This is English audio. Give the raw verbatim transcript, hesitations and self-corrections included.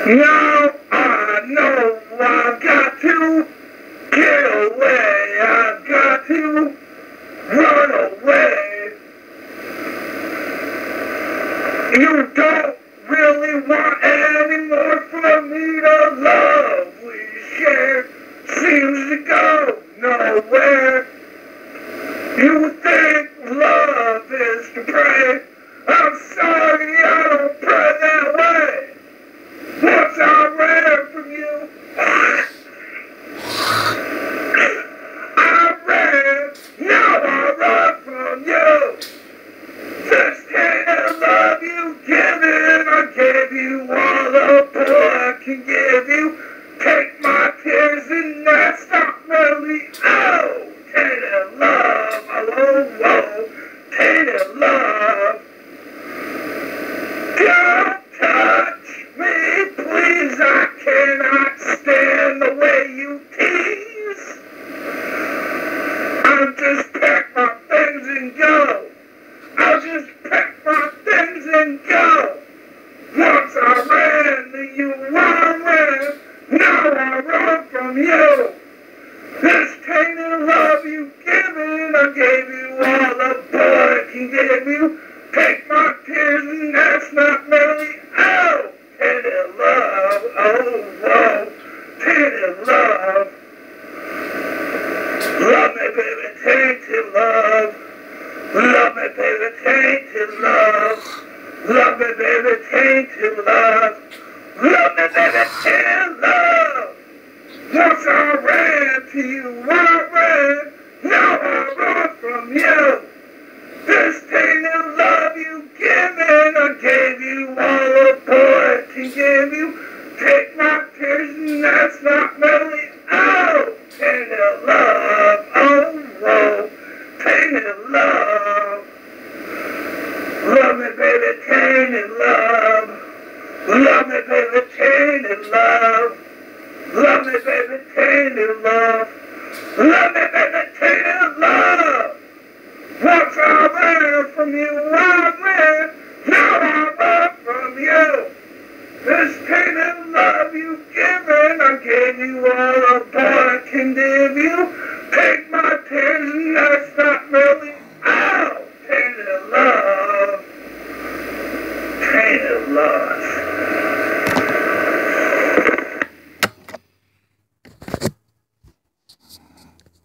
Now I know I've got to get away, I've got to run away. You don't really want any more from me, the love we share seems to go nowhere. You think love is to pray, I'm sorry I don't pray that way. Once I ran from you, I ran, now I run from you. This kind of love you given, I gave you all the boy I can give you. Take my tears and that's not really, oh, tainted love, oh, oh, tainted love. Don't touch me, please, I cannot stand the way you tease. I'll just pack my things and go. I'll just pack my things and go. Once I ran to you, I ran, now I run from you. This tainted love you given, I gave you all the boy can give you. Take my tears and that's not merely, oh, tainted love, oh, whoa, tainted love. Love me, baby, tainted love. Love me, baby, tainted love. Love me, baby, tainted love. Love me, baby, tainted love. Once I ran to you, I ran, now I run from you. This tainted love you given, I gave you all a boy can give you. Take my tears and that's not merely, oh, tainted love, oh, whoa, tainted love. Love me, baby, tainted love. Love me, baby, tainted love. Love me, baby, tainted love. Love me, baby, tainted love. Once I ran from you, I ran, now I run from you. This tainted love you given, I gave you all a boy can give you.